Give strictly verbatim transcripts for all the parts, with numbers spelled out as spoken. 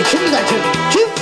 줍니다. 줍, 줍.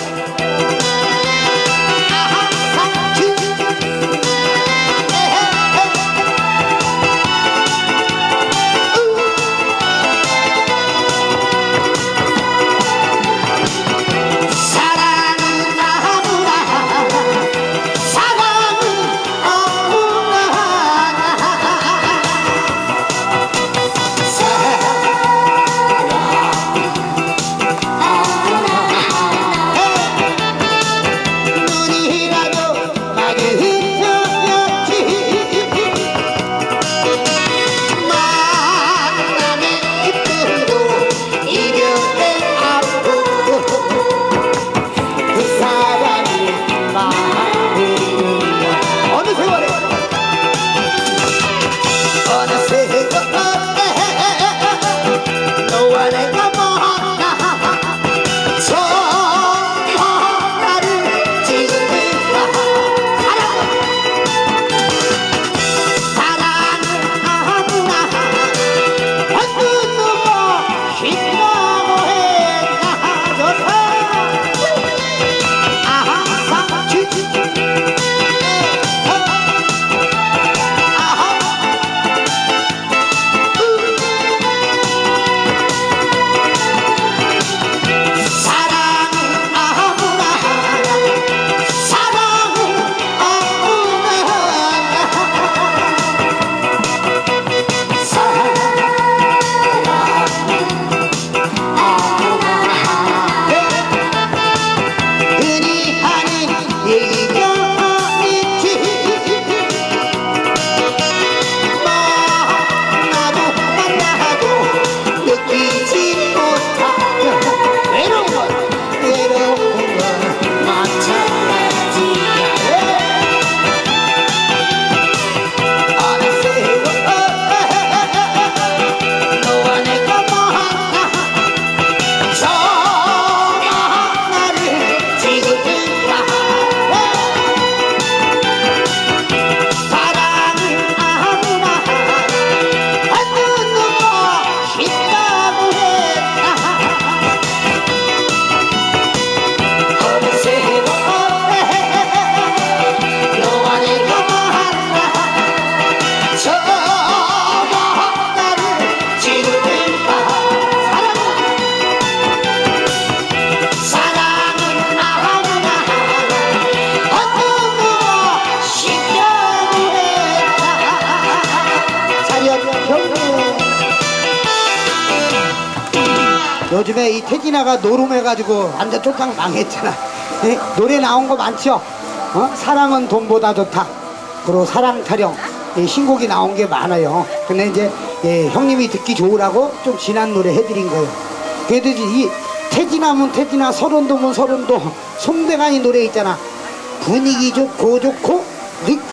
요즘에 이 태진아가 노름해가지고 완전 쫄딱 망했잖아. 예? 노래 나온 거 많죠? 어? 사랑은 돈보다 좋다. 그리고 사랑 타령. 예, 신곡이 나온 게 많아요. 근데 이제 예, 형님이 듣기 좋으라고 좀 진한 노래 해드린 거예요. 그래도 이 태진아면 태진아, 서른도면 서른도, 송대관이 노래 있잖아. 분위기 좋고 좋고